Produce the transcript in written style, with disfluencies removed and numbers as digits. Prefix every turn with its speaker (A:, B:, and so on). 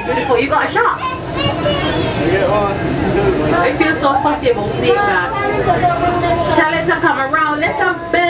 A: beautiful. You got a shot? I feel so fussy about seeing that. Tell it to come around. Let them